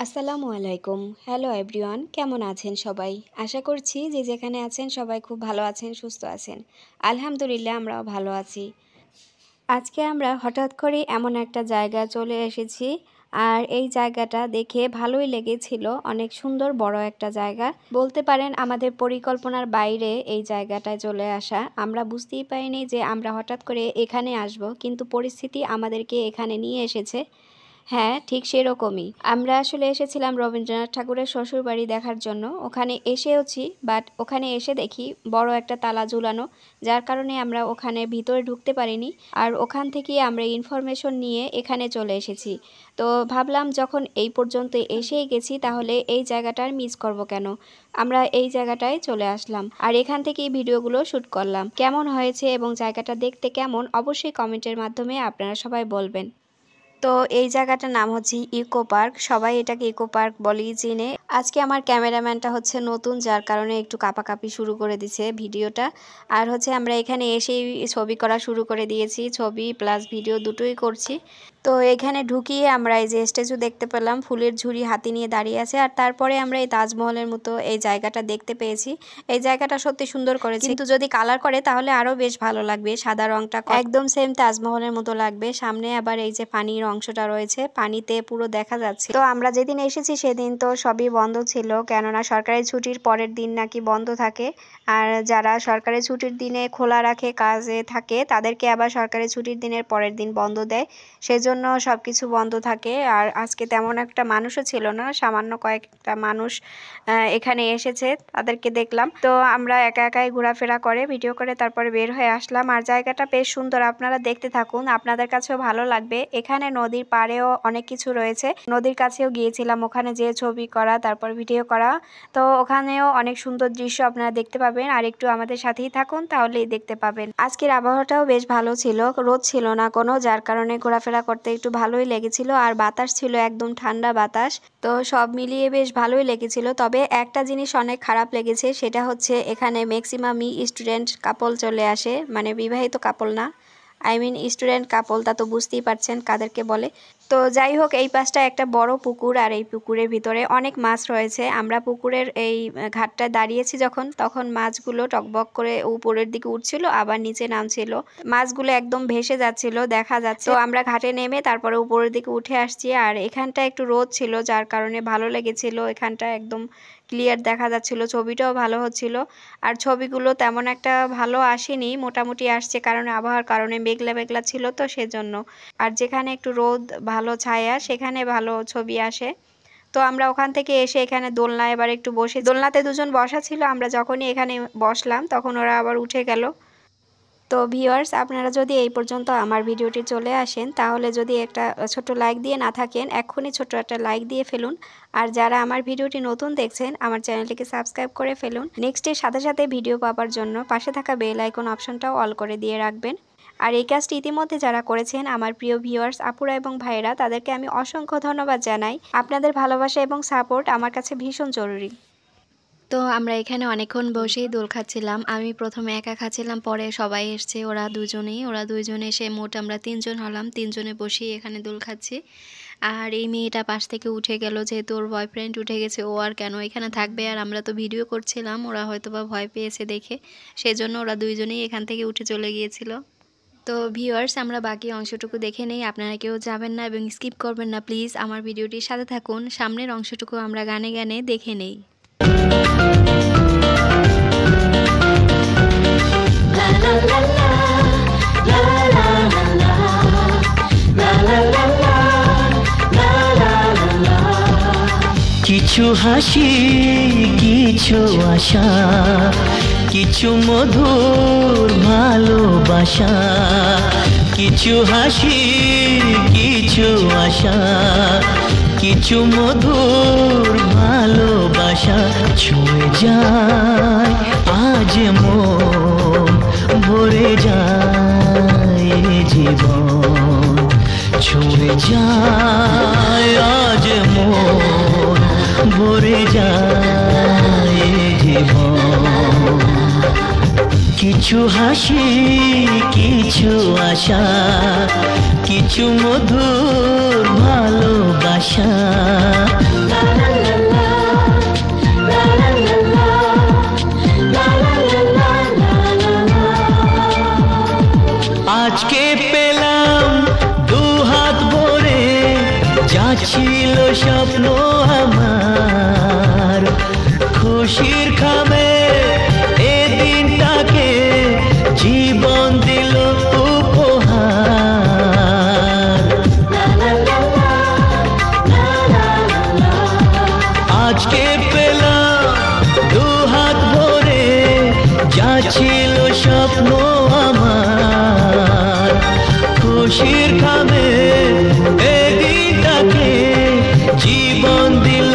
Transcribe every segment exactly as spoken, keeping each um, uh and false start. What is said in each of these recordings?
আসসালামু আলাইকুম। Hello everyone, কেমন আছেন সবাই? আশা করছি যে যেখানে আছেন সবাই খুব ভালো আছেন, সুস্থ আছেন। আলহামদুলিল্লাহ আমরাও ভালো আছি। আজকে আমরা হঠাৎ করে এমন একটা জায়গায় চলে এসেছি, আর এই জায়গাটা দেখে ভালোই লেগেছিল। অনেক সুন্দর বড় একটা জায়গা, বলতে পারেন আমাদের পরিকল্পনার বাইরে এই জায়গাটায় চলে আসা। আমরা বুঝতেই পারিনি যে আমরা হঠাৎ করে এখানে আসব, কিন্তু পরিস্থিতি আমাদেরকে এখানে নিয়ে এসেছে। হ্যাঁ, ঠিক সেরকমই। আমরা আসলে এসেছিলাম রবীন্দ্রনাথ ঠাকুরের শ্বশুরবাড়ি দেখার জন্য। ওখানে এসেওছি, বাট ওখানে এসে দেখি বড় একটা তালা ঝুলানো, যার কারণে আমরা ওখানে ভিতরে ঢুকতে পারিনি। আর ওখান থেকে আমরা ইনফরমেশন নিয়ে এখানে চলে এসেছি। তো ভাবলাম যখন এই পর্যন্ত এসেই গেছি তাহলে এই জায়গাটার মিস করব কেন। আমরা এই জায়গাটায় চলে আসলাম, আর এখান থেকেই ভিডিওগুলো শ্যুট করলাম। কেমন হয়েছে এবং জায়গাটা দেখতে কেমন অবশ্যই কমেন্টের মাধ্যমে আপনারা সবাই বলবেন। তো এই জায়গাটার নাম হচ্ছে ইকো পার্ক, সবাই এটাকে ইকো পার্ক বলেই চিনে। আজকে আমার ক্যামেরাম্যানটা হচ্ছে নতুন, যার কারণে একটু কাঁপাকাঁপি শুরু করে দিছে ভিডিওটা। আর হচ্ছে আমরা এখানে এসেই ছবি করা শুরু করে দিয়েছি, ছবি প্লাস ভিডিও দুটোই করছি। তো এখানে ঢুকিয়ে আমরা এই যে স্ট্যাচু দেখতে পেলাম, ফুলের ঝুড়ি হাতি নিয়ে দাঁড়িয়ে আছে। আর তারপরে আমরা এই তাজমহলের মতো এই জায়গাটা দেখতে পেয়েছি। এই জায়গাটা সত্যি সুন্দর করেছে, কিন্তু যদি কালার করে তাহলে আরও বেশ ভালো লাগবে। সাদা রংটা একদম সেম তাজমহলের মতো লাগবে। সামনে আবার এই যে পানির অংশটা রয়েছে, পানিতে পুরো দেখা যাচ্ছে। তো আমরা যেদিন এসেছি সেদিন তো সবই বন্ধ ছিল, কেননা সরকারি ছুটির পরের দিন নাকি বন্ধ থাকে। আর যারা সরকারি ছুটির দিনে খোলা রাখে, কাজে থাকে, তাদেরকে আবার সরকারি ছুটির দিনের পরের দিন বন্ধ দেয়। সেজন্য সব কিছু বন্ধ থাকে। আর আজকে তেমন একটা মানুষও ছিল না, সামান্য কয়েকটা মানুষ এখানে এসেছে, তাদেরকে দেখলাম। তো আমরা একা একাই ঘোরাফেরা করে ভিডিও করে তারপরে বের হয়ে আসলাম। আর জায়গাটা বেশ সুন্দর, আপনারা দেখতে থাকুন, আপনাদের কাছেও ভালো লাগবে। এখানে নদীর পাড়েও অনেক কিছু রয়েছে, নদীর কাছেও গিয়েছিলাম, ওখানে যে ছবি করা তারপর ভিডিও করা। তো ওখানেও অনেক সুন্দর দৃশ্য আপনারা দেখতে পাবেন। আর একটু আমাদের সাথেই থাকুন, তাহলেই দেখতে পাবেন। আজকের আবহাওয়াটাও বেশ ভালো ছিল, রোদ ছিল না কোনো, যার কারণে ঘোরাফেরা করতে একটু ভালোই লেগেছিল। আর বাতাস ছিল একদম ঠান্ডা বাতাস, তো সব মিলিয়ে বেশ ভালোই লেগেছিল। তবে একটা জিনিস অনেক খারাপ লেগেছে, সেটা হচ্ছে এখানে ম্যাক্সিমামই স্টুডেন্ট কাপল চলে আসে, মানে বিবাহিত কাপল না, আই মিন স্টুডেন্ট কাপল, তা তো বুঝতেই পারছেন কাদেরকে বলে। তো যাই হোক, এই পাশটা একটা বড় পুকুর, আর এই পুকুরের ভিতরে অনেক মাছ রয়েছে। আমরা পুকুরের এই ঘাটটায় দাঁড়িয়েছি যখন, তখন মাছগুলো টকবক করে উপরের দিকে উঠছিল আবার নিচে নামছিল, মাছগুলো একদম ভেসে যাচ্ছিল, দেখা যাচ্ছে। তো আমরা ঘাটে নেমে তারপরে উপরের দিকে উঠে আসছি। আর এখানটা একটু রোদ ছিল, যার কারণে ভালো লেগেছিল। এখানটা একদম ক্লিয়ার দেখা যাচ্ছিল, ছবিটাও ভালো হচ্ছিল। আর ছবিগুলো তেমন একটা ভালো আসেনি, মোটামুটি আসছে, কারণ আবহাওয়ার কারণে মেঘলা মেঘলা ছিল তো সেজন্য। আর যেখানে একটু রোদ ভালো ছায়া, সেখানে ভালো ছবি আসে। তো আমরা ওখান থেকে এসে এখানে দোলনা এবার একটু বসে, দোলনাতে দুজন বসা ছিল, আমরা যখনই এখানে বসলাম তখন ওরা আবার উঠে গেল। তো ভিউয়ার্স, আপনারা যদি এই পর্যন্ত আমার ভিডিওটি চলে আসেন, তাহলে যদি একটা ছোট লাইক দিয়ে না থাকেন, এক্ষুনি ছোট একটা লাইক দিয়ে ফেলুন। আর যারা আমার ভিডিওটি নতুন দেখছেন, আমার চ্যানেলটিকে সাবস্ক্রাইব করে ফেলুন। নেক্সটের সাথে সাথে ভিডিও পাওয়ার জন্য পাশে থাকা বেল আইকন অপশনটাও অল করে দিয়ে রাখবেন। আর এই কাজটি ইতিমধ্যে যারা করেছেন আমার প্রিয় ভিউয়ার্স আপুরা এবং ভাইরা, তাদেরকে আমি অসংখ্য ধন্যবাদ জানাই। আপনাদের ভালোবাসা এবং সাপোর্ট আমার কাছে ভীষণ জরুরি। তো আমরা এখানে অনেকক্ষণ বসেই দোল খাচ্ছিলাম। আমি প্রথমে একা খাচ্ছিলাম, পরে সবাই এসছে, ওরা দুজনেই ওরা দুজন এসে মোট আমরা তিনজন হলাম, তিনজনে বসেই এখানে দোল খাচ্ছি। আর এই মেয়েটা পাশ থেকে উঠে গেল, যেহেতু ওর বয়ফ্রেন্ড উঠে গেছে, ও আর কেন এখানে থাকবে। আর আমরা তো ভিডিও করছিলাম, ওরা হয়তো বা ভয় পেয়েছে দেখে, সেজন্য ওরা দুইজনেই এখান থেকে উঠে চলে গিয়েছিল। তো ভিউয়ার্স, আমরা বাকি অংশটুকু দেখে নেই, আপনারা কেউ যাবেন না এবং স্কিপ করবেন না প্লিজ, আমার ভিডিওটির সাথে থাকুন। সামনের অংশটুকু আমরা গানে গানে দেখে নেই। কিছু হাসি, কিছু আশা, কিছু মধুর ভালোবাসা, কিছু হাসি, কিছু আশা, কিছু মধুর ভালোবাসা, ছুঁয়ে যায় আজ মন, ভরে যায় জীবন, ছুঁয়ে যায় আজ মন, ভরে যায় জীবন। কিছু হাসি, কিছু আশা, কিছু মধুর ভালোবাসা। ছিল স্বপ্ন আমার, খুশির খামে এ দিনটাকে জীবন দিল উপহার। আজকে পেলাম দু হাত ভরে যা ছিল স্বপ্ন আমার, খুশির খামে এ দিনটাকে জীবন দিল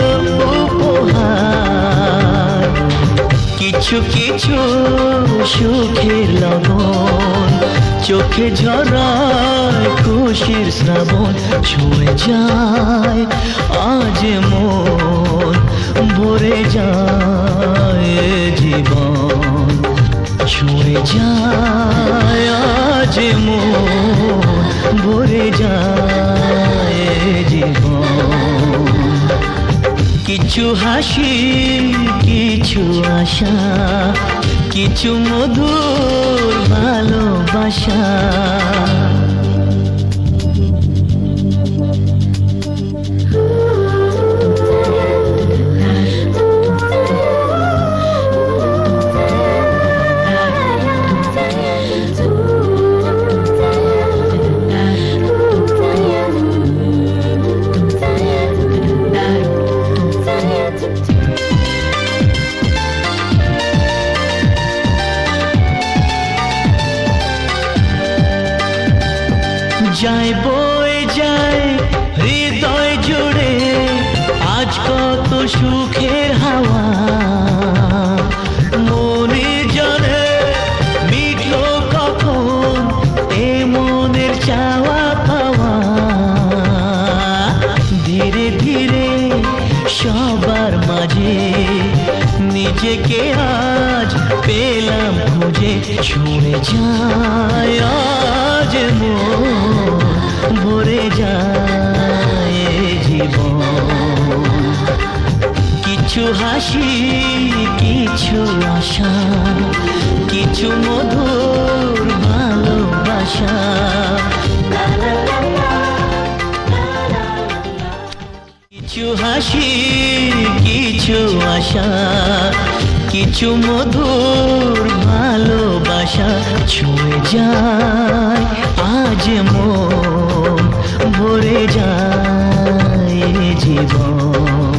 উপহার। কিছু কিছু সুখের লবণ চোখে ঝরায় খুশির শ্রাবণ, ছুঁয়ে যায় আজ মন, ভরে যায় জীবন, ছুঁয়ে যায় আজ মন, ভরে যায় জীবন। কিছু হাসি, কিছু আশা, কিছু মধুর ভালোবাসা। যায় বয়ে যায় হৃদয় জুড়ে আজ কত সুখের হাওয়া, মনে জানে মিটলো কখন এ মনের চাওয়া পাওয়া। ধীরে ধীরে সবার মাঝে নিজেকে আজ পেলাম খুঁজে, ছুঁয়ে যায় আজ মন, ভরে যায় জীবন। কিছু হাসি, কিছু আশা, কিছু মধুর ভালোবাসা। কিছু হাসি, কিছু আশা, কিছু মধুর ভালোবাসা, ছুঁয়ে যায় আজ মন, ভরে যায় জীবন।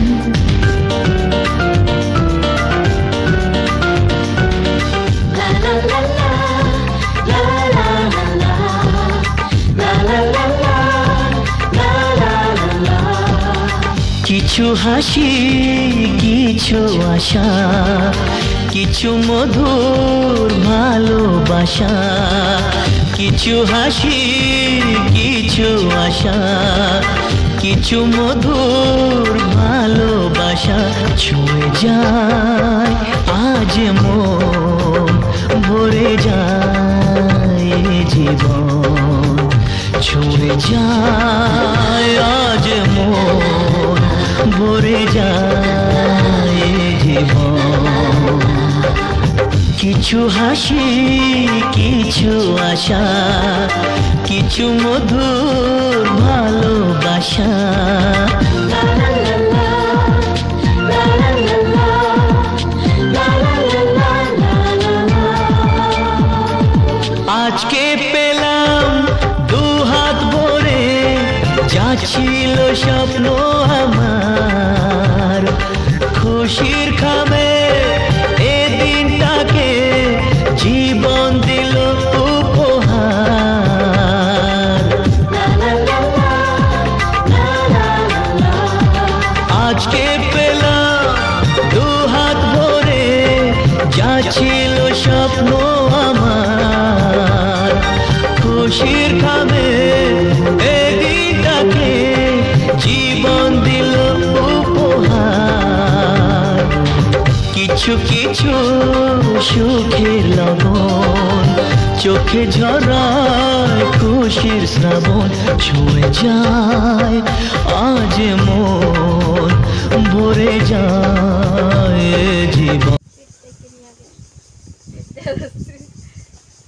কিছু হাসি, কিছু আশা, কিছু মধুর ভালোবাসা। কিছু হাসি, কিছু আশা, কিছু মধুর ভালোবাসা, ছুঁয়ে যায় আজ মন, ভরে যায় জীবন, ছুঁয়ে যায় আজ মন, ভরে যায় জীবন। কিছু হাসি, কিছু আশা, কিছু মধুর ভালোবাসা। আজকে পেলাম দু হাত ভরে যা ছিল স্বপ্ন আমার, খুশির খামে এ দিনটাকে জীবন দিল উপহার। আজকে পেলাম দু হাত ভরে যা ছিল স্বপ্ন আমার, খুশির খামে এ দিনটাকে জীবন দিল উপহার। কিছু কিছু সুখের লবণ চোখে ঝরায় খুশির শ্রাবণ, ছুঁয়ে যায় আজ মন, ভরে যায় জীবন।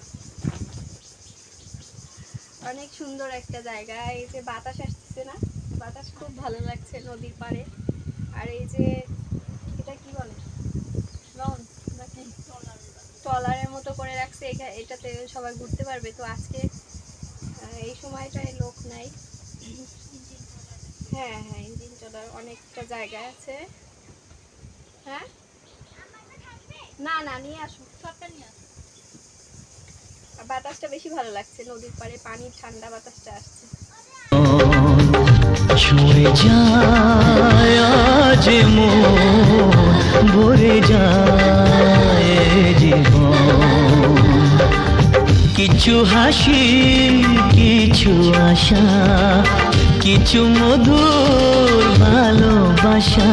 অনেক সুন্দর একটা জায়গা, এই যে বাতাস আসতেছে না, বাতাস খুব ভালো লাগছে নদীর পাড়ে। আর এই যে এটা কি বলে, লঞ্চ নাকি ট্রলারের মতো করে রাখছে, এটাতে সবাই ঘুরতে পারবে। তো আজকে এই সময়টায় লোক নাই। হ্যাঁ হ্যাঁ ইঞ্জিন ট্রলার অনেকটা জায়গায় আছে। হ্যাঁ না না নিয়ে আসো, সবটা নিয়ে আসো। বাতাসটা বেশি ভালো লাগছে নদীর পাড়ে, পানির ঠান্ডা বাতাসটা আসছে। ছুঁয়ে যায় আজ মন, ভরে যায় জীবন। কিছু হাসি, কিছু আশা, কিছু মধুর ভালোবাসা।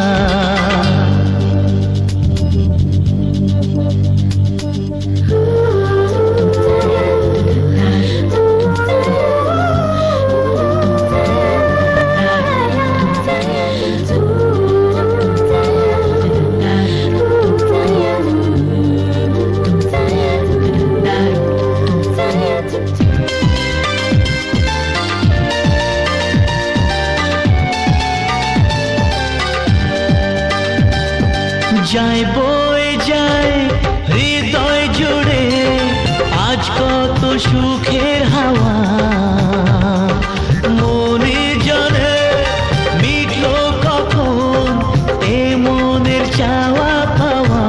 যায় বয়ে যায় হৃদয় জুড়ে আজ কত সুখের হাওয়া। মনে জানে মিটলো কখন এ মনের চাওয়া পাওয়া।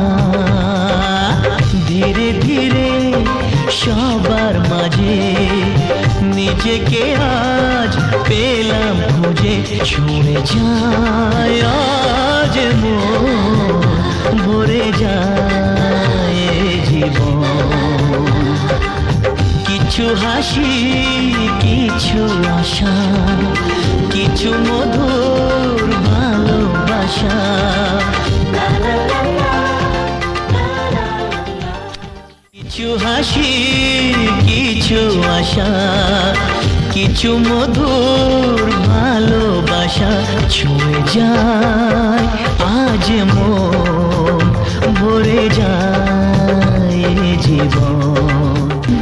ধীরে ধীরে সবার মাঝে নিজেকে আজ পেলাম খুঁজে। ছুঁয়ে যায় আজ মন, ভরে যায় জীবন। কিছু হাসি, কিছু আশা, কিছু মধুর ভালোবাসা। কিছু হাসি, কিছু আশা, কিছু মধুর ভালোবাসা। ছুঁয়ে যায় আজ মন, ভরে যায় জীবন।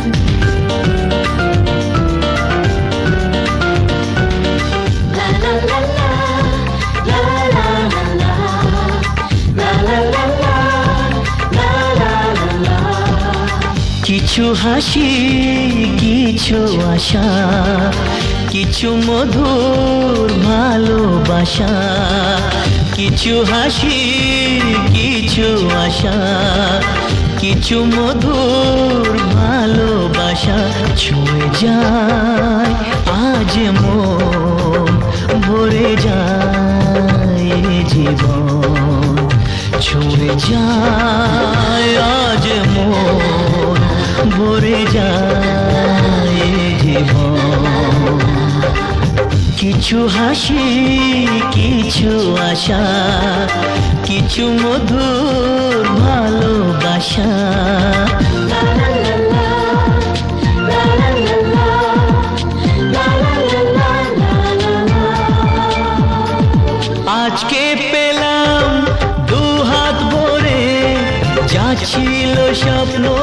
কিছু হাসি, কিছু আশা, কিছু মধুর ভালোবাসা। কিছু হাসি, কিছু আশা, কিছু মধুর ভালোবাসা। ছুঁয়ে যায় আজ মন, ভরে যায় জীবন। ছুঁয়ে যায় আজ মন, ভরে যায় জীবন। কিছু হাসি, কিছু আশা, কিছু মধুর ভালোবাসা। আজকে পেলাম দু হাত ভরে, যা ছিল স্বপ্ন